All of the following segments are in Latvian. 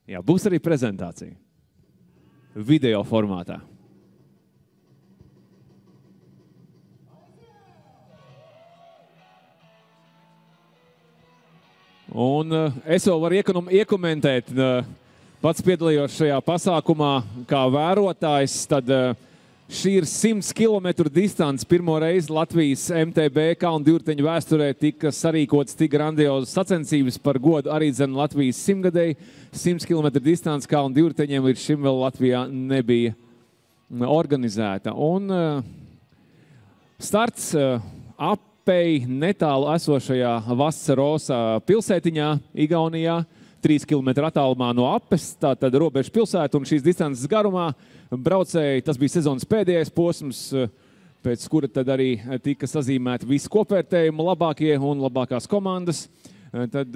Jā, būs arī prezentācija. Video formātā. Un es vēl varu iekomentēt, pats piedalījos šajā pasākumā kā vērotājs, tad šī ir 100 km distance. Pirmo reizi Latvijas MTB kalnu divriteņu vēsturē tika sarīkots tik grandiozas sacensības par godu arī Latvijas 100-gadēji. 100 km distance kalnu divriteņiem līdz šim vēl Latvijā nebija organizēta. Un starts netālu esošajā Vasarosa pilsētiņā, Igaunijā, 3 km attālumā no Apes, tātad robežu pilsēta, un šīs distances garumā braucēji, tas bija sezonas pēdējais posms, pēc kura tad arī tika sazīmēti visi kopvērtējumi, labākie un labākās komandas. Tad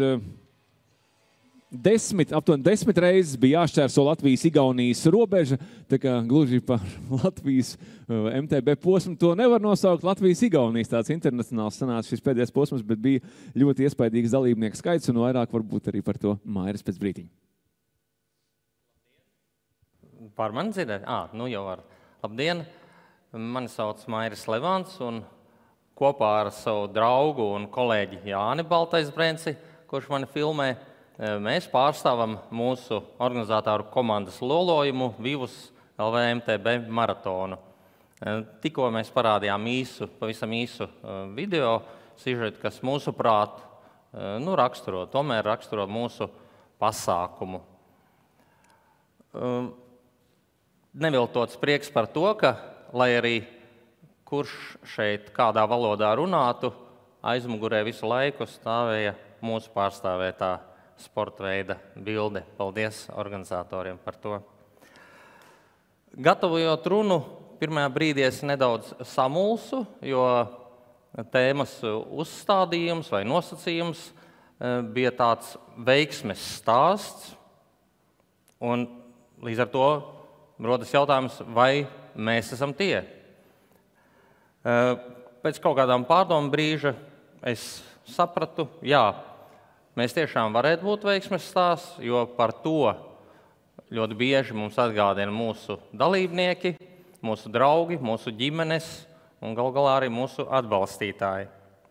aptuveni 10 reizes bija jāšķērso Latvijas-Igaunijas robeža, tā kā gluži par Latvijas MTB posmu to nevar nosaukt. Latvijas-Igaunijas tāds internacionāls sanāca šis pēdējais posms, bet bija ļoti iespaidīgs dalībnieku skaits, un vairāk varbūt arī par to Mairis pēc brītiņa. Par mani dzirdēt? Nu jau var. Labdien! Mani sauc Mairis Levants, un kopā ar savu draugu un kolēģi Jāni Baltais-Brenci, kurš mani filmē, mēs pārstāvam mūsu organizatoru komandas lolojumu Vivus LV MTB maratonu. Tikko mēs parādījām pavisam īsu video sižetu, kas mūsuprāt tomēr raksturo mūsu pasākumu. Neviltots prieks par to, ka, lai arī kurš šeit kādā valodā runātu, aizmugurē visu laiku stāvēja mūsu pārstāvētā sporta veida bilde. Paldies organizatoriem par to. Gatavojot runu, pirmajā brīdī es nedaudz samulsu, jo tēmas uzstādījums vai nosacījums bija tāds veiksmes stāsts. Un līdz ar to rodas jautājums, vai mēs esam tie. Pēc kaut kādām pārdomu brīža es sapratu, jā, mēs tiešām varētu būt veiksmes stāsts, jo par to ļoti bieži mums atgādina mūsu dalībnieki, mūsu draugi, mūsu ģimenes un galu galā arī mūsu atbalstītāji.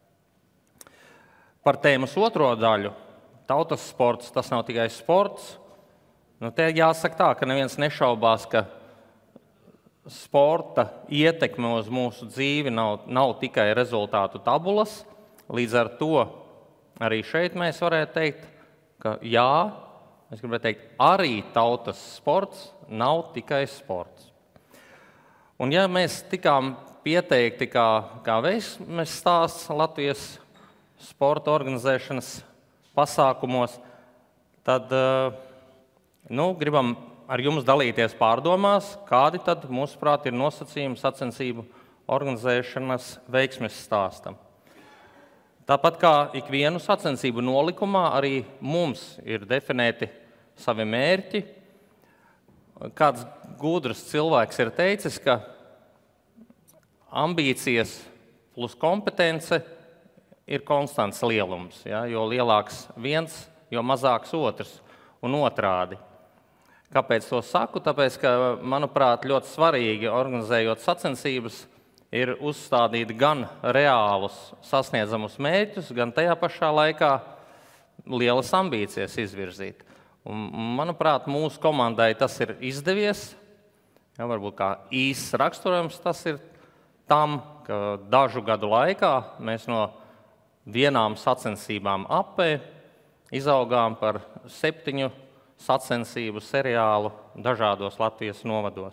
Par tēmas otro daļu, tautas sports, tas nav tikai sports. Te jāsaka tā, ka neviens nešaubās, ka sporta ietekme uz mūsu dzīvi nav tikai rezultātu tabulas. Līdz ar to arī šeit mēs varētu teikt, ka jā, es gribētu teikt, arī tautas sports nav tikai sports. Un ja mēs tikām pieteikti kā veiksmes stāsts Latvijas sporta organizēšanas pasākumos, tad gribam ar jums dalīties pārdomās, kādi tad, mūsuprāt, ir nosacījumi sacensību organizēšanas veiksmes stāstam. Tāpat kā ikvienu sacensību nolikumā, arī mums ir definēti savi mērķi. Kāds gudrs cilvēks ir teicis, ka ambīcijas plus kompetence ir konstants lielums. Ja? Jo lielāks viens, jo mazāks otrs un otrādi. Kāpēc to saku? Tāpēc, ka, manuprāt, ļoti svarīgi organizējot sacensības, ir uzstādīt gan reālus sasniedzamus mērķus, gan tajā pašā laikā lielas ambīcijas izvirzīt. Un, manuprāt, mūsu komandai tas ir izdevies. Ja, varbūt kā īsts raksturojums tas ir tam, ka dažu gadu laikā mēs no vienām sacensībām Apē izaugām par 7 sacensību seriālu dažādos Latvijas novados.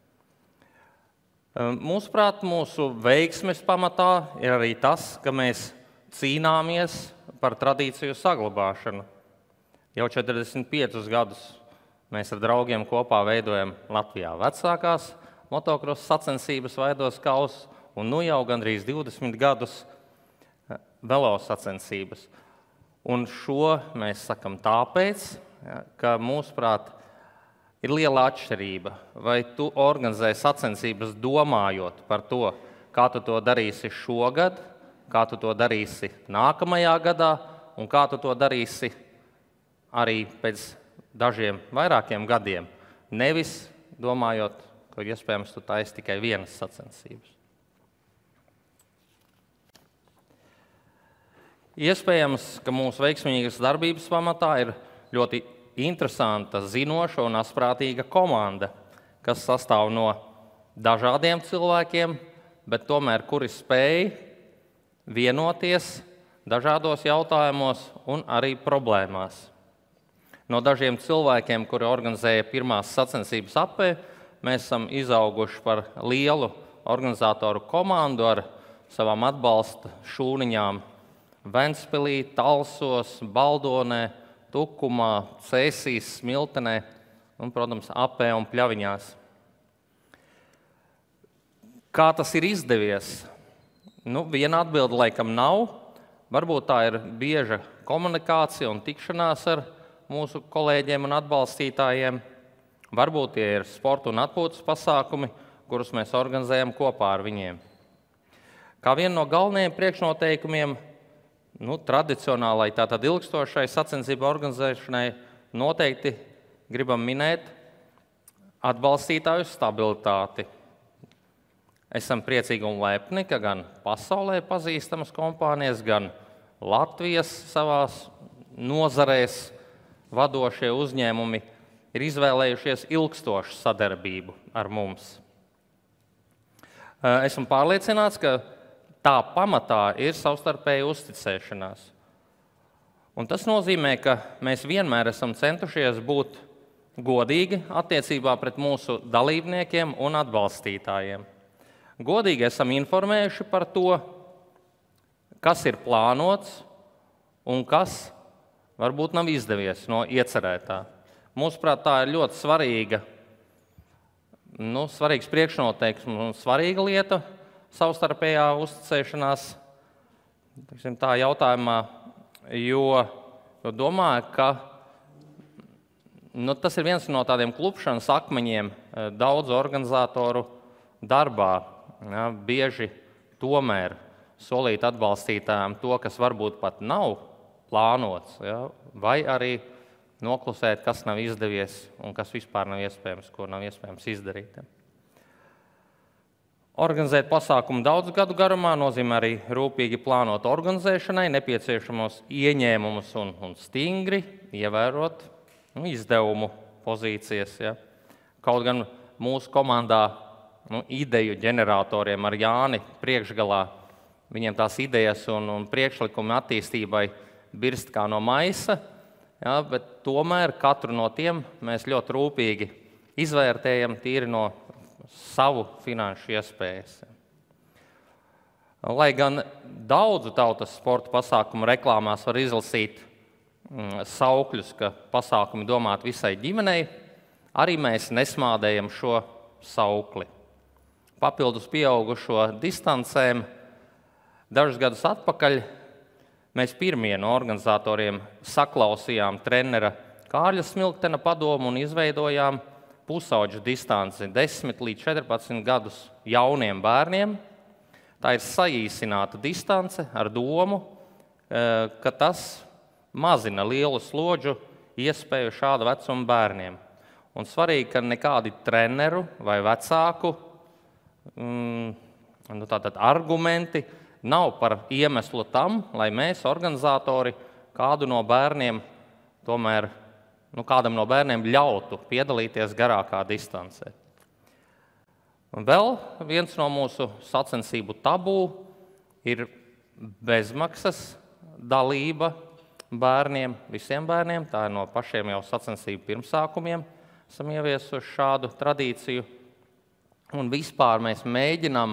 Mūsuprāt, mūsu veiksmes pamatā ir arī tas, ka mēs cīnāmies par tradīciju saglabāšanu. Jau 45 gadus mēs ar draugiem kopā veidojam Latvijā vecākās motocross sacensības Vaidos kausu un jau gandrīz 20 gadus velo sacensības. Un šo mēs sakam tāpēc, ka mūsuprāt, ir liela atšķirība, vai tu organizē sacensības domājot par to, kā tu to darīsi šogad, kā tu to darīsi nākamajā gadā un kā tu to darīsi arī pēc dažiem vairākiem gadiem, nevis domājot, ka iespējams tu taisi tikai vienas sacensības. Iespējams, ka mūsu veiksmīgas darbības pamatā ir ļoti interesanta, zinoša un asprātīga komanda, kas sastāv no dažādiem cilvēkiem, bet tomēr kuri spēj vienoties dažādos jautājumos un arī problēmās. No dažiem cilvēkiem, kuri organizēja pirmās sacensības Apē, mēs esam izauguši par lielu organizatoru komandu ar savām atbalsta šūniņām Ventspilī, Talsos, Baldonē, Tukumā, Cēsīs, Smiltenē un, protams, Apē un Pļaviņās. Kā tas ir izdevies? Viena atbilde laikam nav. Varbūt tā ir bieža komunikācija un tikšanās ar mūsu kolēģiem un atbalstītājiem. Varbūt tie ir sporta un atpūtas pasākumi, kurus mēs organizējam kopā ar viņiem. Kā viena no galvenajiem priekšnoteikumiem, tradicionālai, tātad ilgstošai sacensību organizēšanai, noteikti gribam minēt atbalstītāju stabilitāti. Esam priecīgi un lepni, ka gan pasaulē pazīstamas kompānijas, gan Latvijas savās nozarēs vadošie uzņēmumi ir izvēlējušies ilgstošu sadarbību ar mums. Esmu pārliecināts, ka tā pamatā ir savstarpēja uzticēšanās. Un tas nozīmē, ka mēs vienmēr esam centušies būt godīgi attiecībā pret mūsu dalībniekiem un atbalstītājiem. Godīgi esam informējuši par to, kas ir plānots un kas varbūt nav izdevies no iecerētā. Mūsuprāt, tā ir ļoti svarīgs priekšnoteikums un svarīga lieta savstarpējā uzticēšanās tā jautājumā, jo domāju, ka tas ir viens no tādiem klupšanas akmeņiem daudzu organizatoru darbā. Bieži tomēr solīt atbalstītājiem to, kas varbūt pat nav plānots, vai arī noklusēt, kas nav izdevies un kas vispār nav iespējams, ko nav iespējams izdarīt. Organizēt pasākumu daudzu gadu garumā nozīmē arī rūpīgi plānot organizēšanai nepieciešamos ieņēmumus un stingri ievērot izdevumu pozīcijas. Kaut gan mūsu komandā ideju ģeneratoriem ar Jāni priekšgalā, viņiem tās idejas un priekšlikumi attīstībai birst kā no maisa, bet tomēr katru no tiem mēs ļoti rūpīgi izvērtējam tīri no savu finanšu iespējas. Lai gan daudzu tautas sporta pasākumu reklāmās var izlasīt saukļus, ka pasākumi domāti visai ģimenei, arī mēs nesmādējam šo saukli. Papildus pieaugušo distancēm dažus gadus atpakaļ mēs pirmie no organizatoriem saklausījām trenera Kārļa Smiltena padomu un izveidojām pusauģu distanci 10 līdz 14 gadus jauniem bērniem. Tā ir saīsināta distance ar domu, ka tas mazina lielu slodžu iespēju šādu vecumu bērniem. Un svarīgi, ka nekādi treneru vai vecāku argumenti nav par iemeslu tam, lai mēs, organizatori, kādu no bērniem tomēr kādam no bērniem ļautu piedalīties garākā distancē. Un vēl viens no mūsu sacensību tabū ir bezmaksas dalība bērniem, visiem bērniem. Tā ir no pašiem jau sacensību pirmsākumiem. Esam ieviesuši šādu tradīciju. Un vispār mēs mēģinām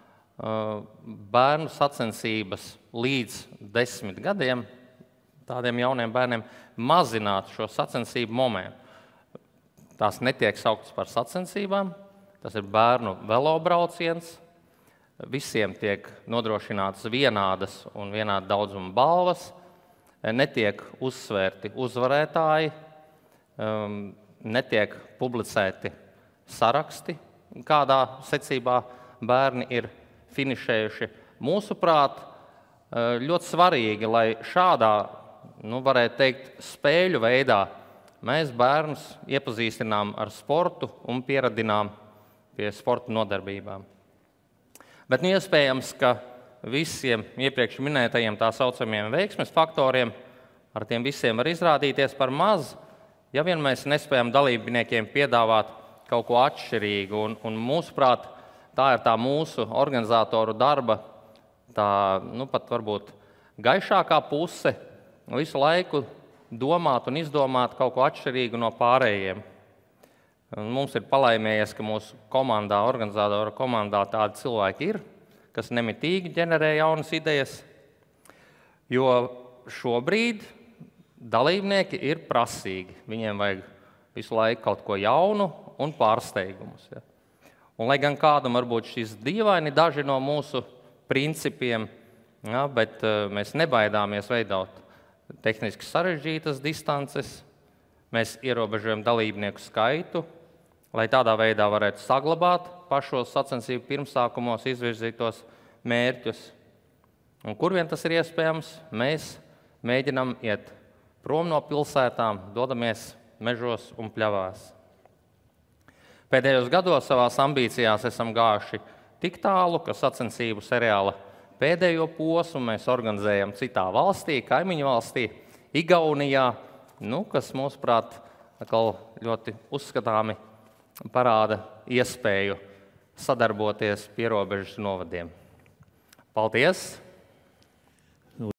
bērnu sacensības līdz 10 gadiem, tādiem jauniem bērniem, mazināt šo sacensību momentu. Tās netiek sauktas par sacensībām, tas ir bērnu velobrauciens. Visiem tiek nodrošinātas vienādas un vienāda daudzuma balvas, netiek uzsvērti uzvarētāji, netiek publicēti saraksti, kādā secībā bērni ir finišējuši. Mūsuprāt, ļoti svarīgi, lai šādā, varētu teikt, spēļu veidā mēs bērnus iepazīstinām ar sportu un pieradinām pie sporta nodarbībām. Bet iespējams, ka visiem iepriekš minētajiem tā saucamiem veiksmes faktoriem, ar tiem visiem var izrādīties par maz, ja vien mēs nespējam dalībniekiem piedāvāt kaut ko atšķirīgu. Un mūsuprāt, tā ir tā mūsu organizatoru darba, tā, pat varbūt gaišākā puse, visu laiku domāt un izdomāt kaut ko atšķirīgu no pārējiem. Un mums ir palaimējies, ka mūsu komandā, organizatoru komandā tādi cilvēki ir, kas nemitīgi ģenerē jaunas idejas, jo šobrīd dalībnieki ir prasīgi. Viņiem vajag visu laiku kaut ko jaunu un pārsteigumus. Ja. Un, lai gan kādam varbūt šis dīvaini daži no mūsu principiem, ja, bet mēs nebaidāmies veidot tehniski sarežģītas distances, mēs ierobežojam dalībnieku skaitu, lai tādā veidā varētu saglabāt pašos sacensību pirmsākumos izvirzītos mērķus. Un kur vien tas ir iespējams, mēs mēģinam iet prom no pilsētām, dodamies mežos un pļavās. Pēdējos gados savās ambīcijās esam gājuši tik tālu, ka sacensību seriāla pēdējo posmu mēs organizējam citā valstī, kaimiņu valstī, Igaunijā, kas, mūsuprāt, ļoti uzskatāmi parāda iespēju sadarboties pierobežas novadiem. Paldies!